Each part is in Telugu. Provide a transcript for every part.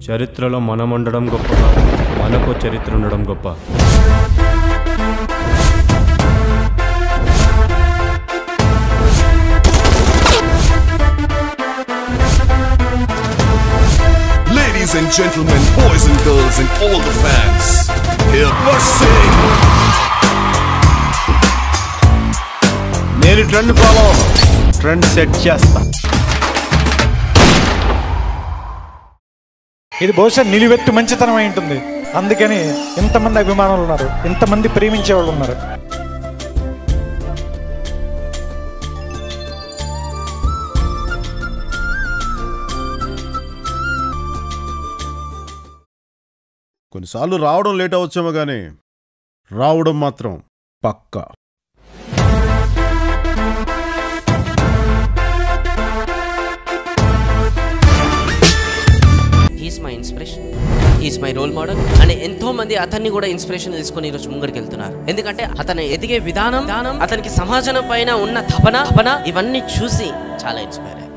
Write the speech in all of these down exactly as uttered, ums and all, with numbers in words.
చరిత్రలో మనం ఉండడం గొప్పగా, మనకు చరిత్ర ఉండడం గొప్ప. Ladies and gentlemen, boys and girls and all the fans, hear us sing. నేను ట్రెండ్ ఫాలో ట్రెండ్ సెట్ చేస్తా. ఇది బహుశా నిలువెత్తు మంచితనం అయి ఉంటుంది. అందుకని ఇంతమంది అభిమానులు ఉన్నారు, ఇంతమంది ప్రేమించే వాళ్ళు ఉన్నారు. కొన్నిసార్లు రావడం లేట్ అవచ్చేమో కానీ రావడం మాత్రం పక్కా. He's my inspiration, he's my role model అని ఎంతో మంది అతన్ని కూడా ఇన్స్పిరేషన్ తీసుకొని ఈరోజు ముంగడికి వెళ్తున్నారు. ఎందుకంటే అతను ఎదిగే విధానం, విధానం అతనికి సమాజం పైన ఉన్న తపన తపన ఇవన్నీ చూసి చాలా ఇన్స్పైర్ అయ్యారు.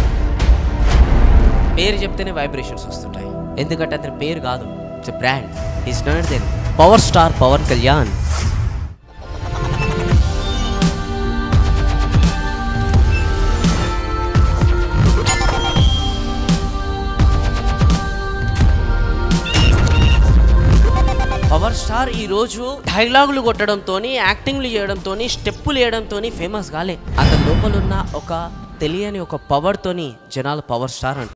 పేరు చెప్తేనే వైబ్రేషన్స్ వస్తుంటాయి, ఎందుకంటే అతని పేరు కాదు, it's brand. Is not then power star Pawan Kalyan. Power star ఈ రోజు డైలాగులు కొట్టడంతో, యాక్టింగ్లు చేయడంతో, స్టెప్పులు వేయడంతో ఫేమస్ కాలే. అతని లోపల ఉన్న ఒక తెలియని ఒక పవర్ తోని జనాలు పవర్ స్టార్ అంటారు.